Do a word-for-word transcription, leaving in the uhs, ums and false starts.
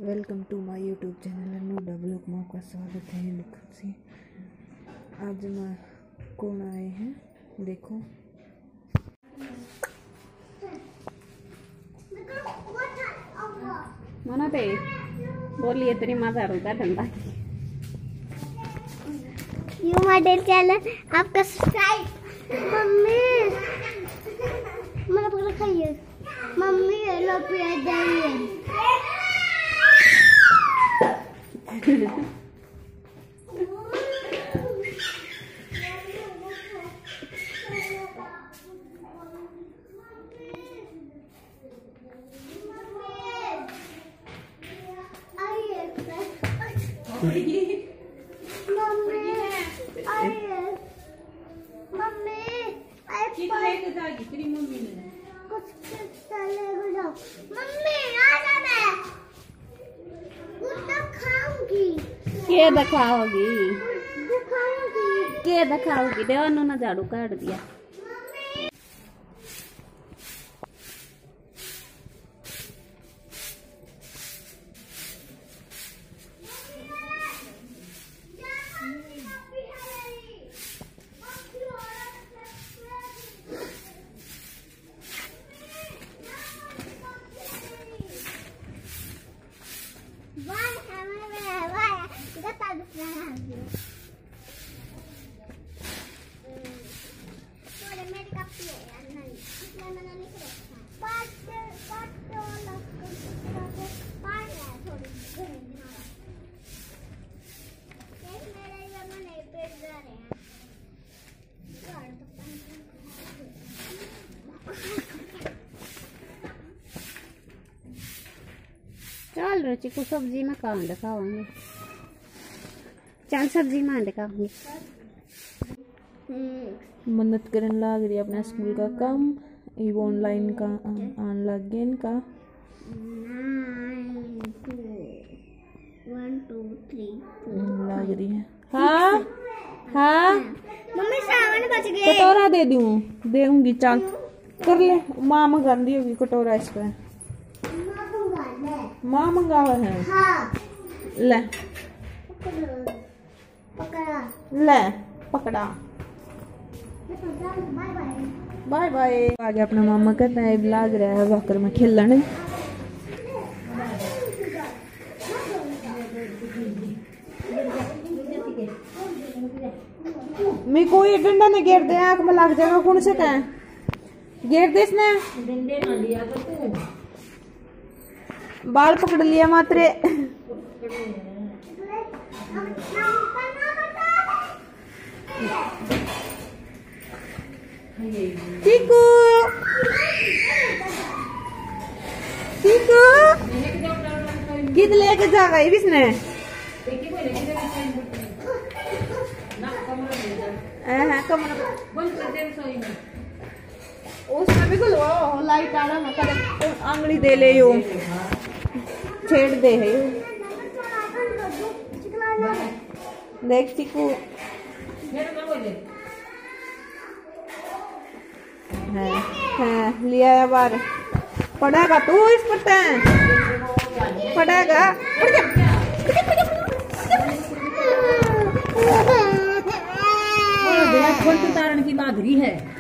Welcome to my YouTube channel Anu W Kumar का स्वागत है। देखो सी आज मैं कौन आए हैं देखो। मना पे बोलिए तेरी माता रुका ठंडा यू मॉडल चैनल आपका सब्सक्राइब। मम्मी मेरा पकड़ खाइए मम्मी लो पिया जाइए। के दिखाओगी के दिखाओगी देवानु ना झाड़ू काट दिया। चल रुचि को सब्जी में कहाँ दिखाओगे। चल सब्जी में दिखाओगे। मन्नत करन लाग रही अपना स्कूल का काम ये ऑनलाइन का आन लग गया इनका। वन टू थ्री लग रही है। हाँ हाँ मम्मी सावन बच गए। कटोरा दे दूँ देऊंगी चल कर ले। माँ मंगा दी होगी कटोरा इस पे। माँ मंगावा है। हाँ। ले पकड़ा ले पकड़ा बाय बाय। आगे अपना मामा कहता है लाग रहा है वाकर में खेलने। मैं कोई डंडा नहीं गिर दे आंख में लग जाएगा कौन से का गिर दे इसने बाल पकड़ लिया मात्रे। चीकू चीकू गीत लेके जा गई इसने। उसमें भी खुलवाओ लाइट आना मतलब आंगली दे ले यो छेड़ दे है देख चीकू है है लिया है बार पड़ेगा तू इस पर पड़ेगा तारण की बादरी है।